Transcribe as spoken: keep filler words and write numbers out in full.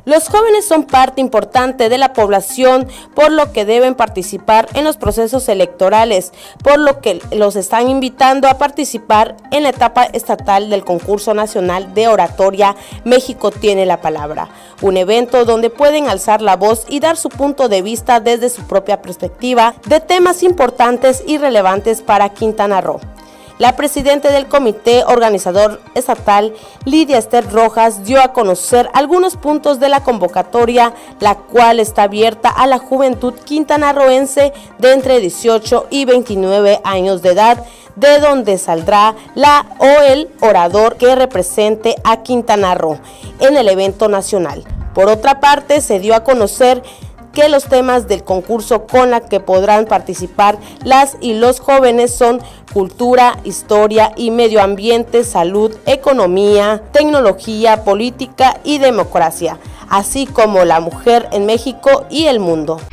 Los jóvenes son parte importante de la población, por lo que deben participar en los procesos electorales, por lo que los están invitando a participar en la etapa estatal del Concurso Nacional de Oratoria México tiene la palabra, un evento donde pueden alzar la voz y dar su punto de vista desde su propia perspectiva de temas importantes y relevantes para Quintana Roo. La presidenta del comité organizador estatal, Lidia Esther Rojas, dio a conocer algunos puntos de la convocatoria, la cual está abierta a la juventud quintanarroense de entre dieciocho y veintinueve años de edad, de donde saldrá la o el orador que represente a Quintana Roo en el evento nacional. Por otra parte, se dio a conocer que los temas del concurso con la que podrán participar las y los jóvenes son cultura, historia y medio ambiente, salud, economía, tecnología, política y democracia, así como la mujer en México y el mundo.